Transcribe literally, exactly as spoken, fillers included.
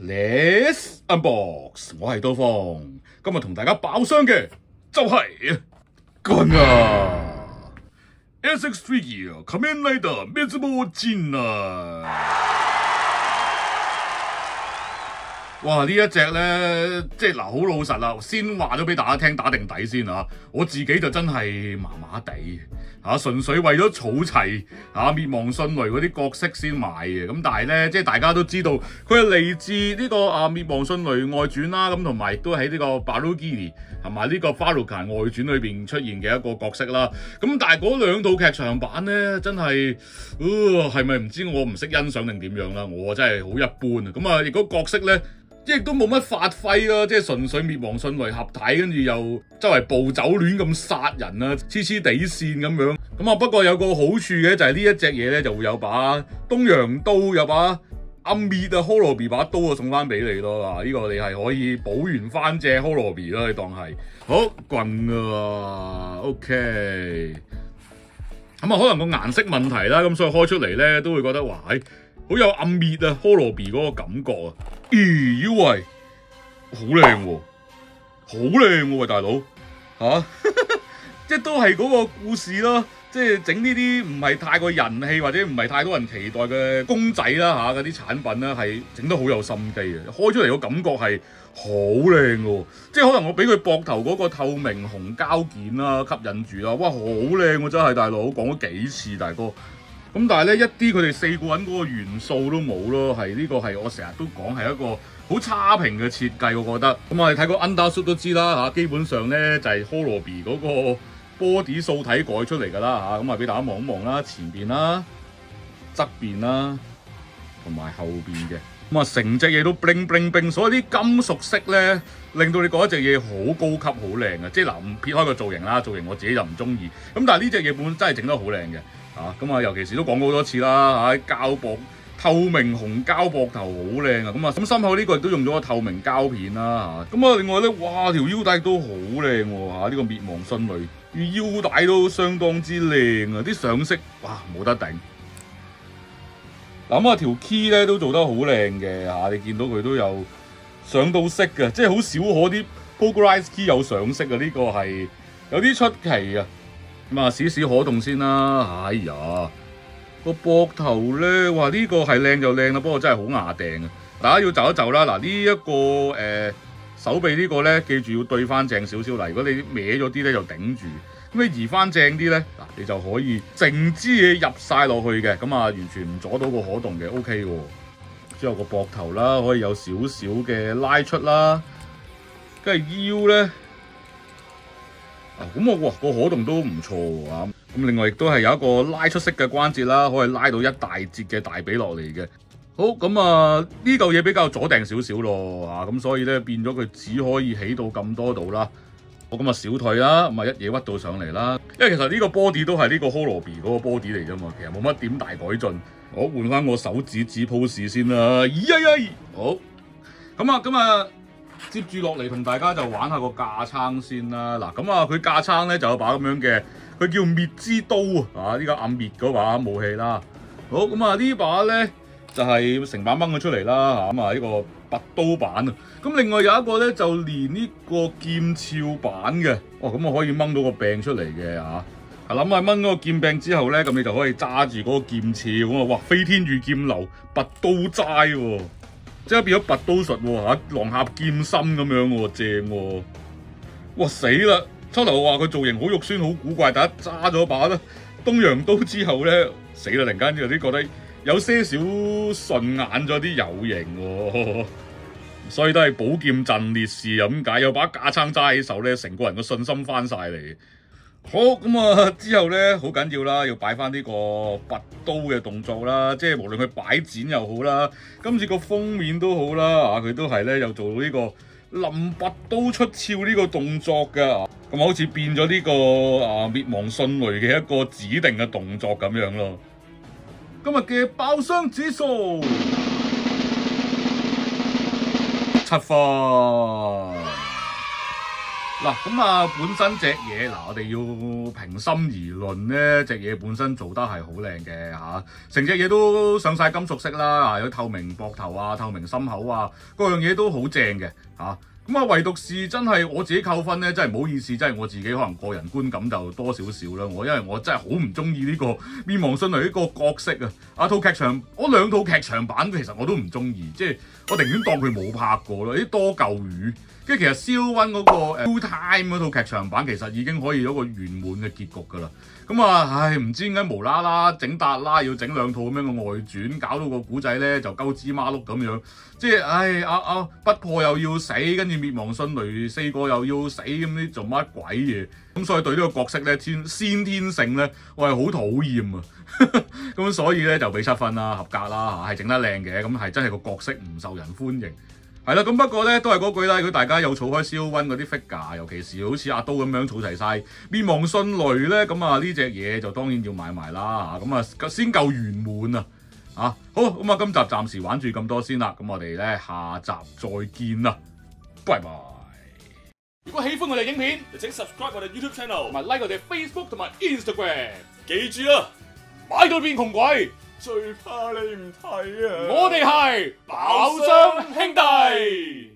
Let's unbox， 我係刀鋒，今日同大家爆箱嘅就係軍啊 S X Figure Kamen Rider Mitsubo Jin啊！哇！呢一隻咧，即係嗱，好老實啦，先話咗俾大家聽，打定底先啊！我自己就真係麻麻地嚇，純粹為咗儲齊嚇滅亡迅雷嗰啲角色先買嘅。咁但係咧，即係大家都知道，佢係嚟自呢個啊滅亡迅雷外傳啦，咁同埋亦都喺呢個 Barugiri 同埋呢個 Farukan 外傳裏邊出現嘅一個角色啦。咁但係嗰兩套劇場版咧，真係，呃係咪唔知我唔識欣賞定點樣啦？我真係好一般啊！咁啊，如果角色咧，即係都冇乜發揮啦，即係純粹滅亡迅雷合體，跟住又周圍暴走亂咁殺人啊，黐黐地線咁樣。咁啊，不過有個好處嘅就係呢一隻嘢咧，就會有把東洋刀，有把暗滅啊 Holobi 把刀啊送翻俾你咯。啊，呢個你係可以補完翻隻 Holobi 啦，你當係好棍啊。OK，咁啊，可能個顏色問題啦，咁所以開出嚟咧都會覺得哇，好有暗滅啊 Holobi 嗰個感覺啊。咦喂，好靚喎，好靚喎，喂大佬嚇，即係都係嗰個故事咯，即係整呢啲唔係太過人氣或者唔係太多人期待嘅公仔啦嚇，嗰啲產品啦係整得好有心機嘅，開出嚟個感覺係好靚喎，即係可能我俾佢膊頭嗰個透明紅膠件啦吸引住啦，哇好靚喎真係大佬，講咗幾次大哥。咁但係咧，一啲佢哋四個人嗰個元素都冇咯，係呢個係我成日都講係一個好差評嘅設計，我覺得。咁我哋睇個 Undersuit 都知啦嚇，基本上咧就係 Holobi 嗰個 body 素體改出嚟㗎啦嚇，咁啊俾大家望一望啦，前邊啦、側邊啦，同埋後邊嘅。咁啊成隻嘢都 bling bling bling，所以啲金屬色咧令到你覺得隻嘢好高級、好靚嘅。即係嗱，唔撇開個造型啦，造型我自己就唔中意。咁但係呢隻嘢本身真係整得好靚嘅。啊，咁啊，尤其是都講過好多次啦，嚇膠膊透明紅膠膊頭好靚啊，咁啊，咁心口呢個亦都用咗個透明膠片啦，嚇，咁啊，另外咧，哇，條腰帶都好靚喎，嚇，呢個滅亡迅雷腰帶都相當之靚啊，啲上色哇冇得頂。嗱咁啊，條 key 咧都做得好靚嘅嚇，你見到佢都有上到色嘅，即係好少可啲 Polarized key 有上色啊，呢個係有啲出奇啊。咁啊，試試可動先啦！哎呀，個膊頭咧，哇呢、這個係靚就靚啦，不過真係好牙掟啊！大家要就一就啦。嗱、這個，呢一個誒手臂個呢個咧，記住要對翻正少少啦。如果你歪咗啲咧，就頂住。咁你移翻正啲咧，嗱你就可以成支嘢入晒落去嘅。咁啊，完全唔阻到個可動嘅 ，OK 喎。之後個膊頭啦，可以有少少嘅拉出啦，跟住腰咧。啊，咁我哇個可動都唔錯喎，咁另外亦都係有一個拉出式嘅關節啦，可以拉到一大截嘅大髀落嚟嘅。好，咁啊呢嚿嘢比較阻掟少少咯，啊咁所以咧變咗佢只可以起到咁多度啦。好，咁啊小腿啦，咁啊一嘢屈到上嚟啦。因為其實呢個 body 都係呢個 Holobi 嗰個 body 嚟啫嘛，其實冇乜點大改進。好，換翻個手指指 pose 先啦，咦呀呀！好，咁啊咁啊。接住落嚟同大家就玩下個架撐先啦。嗱，咁啊佢架撐咧就有把咁樣嘅，佢叫滅之刀啊，呢、這個暗滅嗰把武器啦。好，咁啊呢把咧就係、是、成把掹咗出嚟啦。嚇，咁啊呢個拔刀版啊。咁另外有一個咧就連呢個劍鞘版嘅。哦，咁我可以掹到個柄出嚟嘅嚇。啊諗下掹嗰個劍柄之後咧，咁你就可以揸住嗰個劍鞘咁啊！哇，飛天御劍流拔刀齋喎。即係變咗拔刀術喎嚇，狼俠劍心咁樣喎，正喎！哇死啦！初頭我話佢造型好肉酸好古怪，但係揸咗把咧東洋刀之後咧，死啦！突然間有啲覺得有些少順眼咗啲有型喎，所以都係寶劍陣烈士咁解，有把架撐揸起手咧，成個人個信心翻晒嚟。好，咁啊，之後咧好緊要啦，要擺翻呢個拔刀嘅動作啦，即係無論佢擺剪又好啦，今次個封面都好啦，啊佢都係咧又做到呢個臨拔刀出鞘呢個動作噶，咁好似變咗呢個啊滅亡迅雷嘅一個指定嘅動作咁樣咯。今日嘅爆箱指數七分。 嗱咁啊，本身隻嘢嗱，我哋要平心而論咧，隻嘢本身做得係好靚嘅嚇，成隻嘢都上晒金屬色啦，啊有透明膊頭啊、透明心口啊，各樣嘢都好正嘅嚇。咁啊，唯獨是真係我自己扣分咧，真係唔好意思，真係我自己可能個人觀感就多少少啦。我因為我真係好唔中意呢個滅亡迅雷呢個角色啊！啊套劇場，我兩套劇場版其實我都唔中意，即係我寧願當佢冇拍過咯，啲多嚿魚。跟住其實蕭溫嗰個誒 Full Time 嗰套劇場版其實已經可以有一個圓滿嘅結局㗎啦。咁啊，唉，唔知點解無啦啦整達啦要整兩套咁樣嘅外傳，搞到個古仔咧就鳩枝馬碌咁樣。即係唉，阿阿不破又要死，跟住滅亡迅雷四個又要死，咁啲做乜鬼嘢？咁所以對呢個角色咧天先天性咧，我係好討厭啊。咁所以咧就俾七分啦，合格啦嚇，係整得靚嘅，咁係真係個角色唔受人歡迎。係啦，咁不過咧都係嗰句啦，如果大家有儲開蕭溫嗰啲 figure，尤其是好似阿刀咁樣儲齊晒滅亡迅雷咧，咁啊呢隻嘢就當然要買埋啦嚇，咁啊先夠圓滿啊！啊好，咁啊今集暫時玩住咁多先啦，咁我哋咧下集再見啦，拜拜！如果喜歡我哋影片，就請 subscribe 我哋 YouTube channel，同埋 like 我哋 Facebook 同埋 Instagram。記住啦，買到變窮鬼！最怕你唔睇啊！我哋係爆箱兄弟。